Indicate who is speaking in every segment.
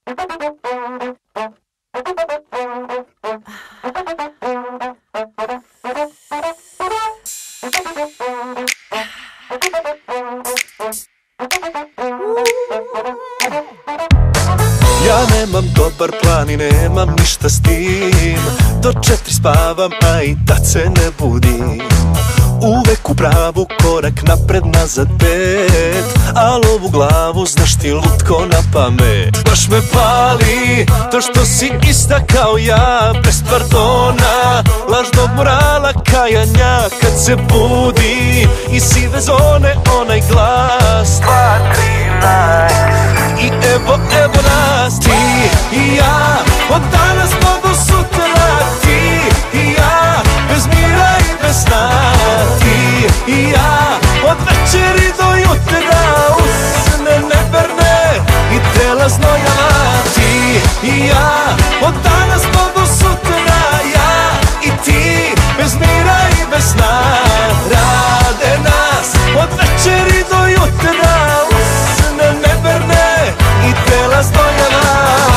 Speaker 1: Ja nemam dobar plan i nemam ništa s tim. Do 4 spavam, a i tad se ne budim. Uvek u pravu, korak napred, nazad 5. Al ovu glavu znaš ti lutko na pamet. Baš me pali to što si ista kao ja, bez pardona, lažnog morala, kajanja. Kad se budi i sive zone, onaj glas 2, 3, nice. I evo nas, ti i ja, od danas pa do sutra. Ti i ja, bez mira i bez sna. Ti i ja, od večeri do jutra, usne neverne i tela znojava. Ti i ja, od danas pa do sutra. Ja i ti, bez mira i bez sna. Rade nas, od večeri do jutra, usne neverne i tela znojava.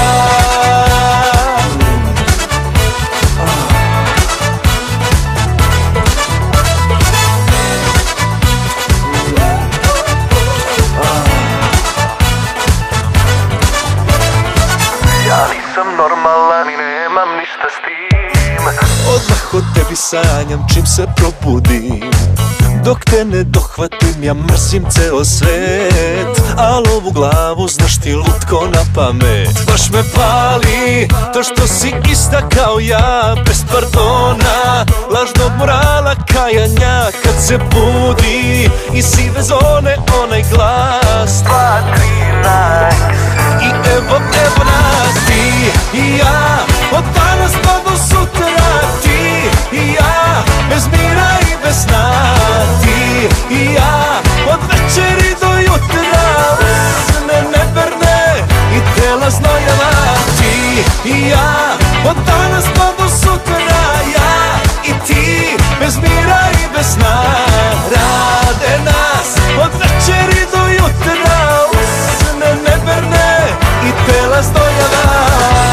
Speaker 1: Ja nisam normalan i nemam ništa s tim. Odmah o tebi sanjam čim se probudim. Dok te ne dohvatim ja mrzim ceo svet. Al ovu glavu znaš ti lutko na pamet. Baš me pali to što si ista kao ja, bez pardona, lažnog morala, kajanja. Kad se budi i sive zone, onaj glas 2, 3, nice. I evo nas, ti i ja, od danas pa do sutra. Ti i ja, bez mira i bez sna. Ti i ja, od večeri do jutra, usne neverne i tela znojava. Ti i ja, od danas pa do sutra. Ja i ti, bez mira i bez sna. Rade nas, od večeri do jutra, usne neverne i tela znojava.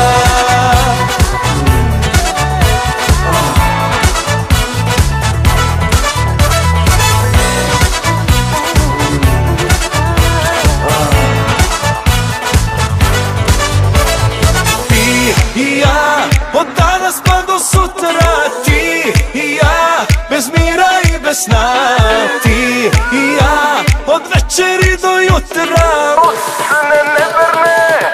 Speaker 1: I ja, od danas pa do sutra. Ti i ja, bez mira i bez sna. Ti i ja, od večeri do jutra, usne neverne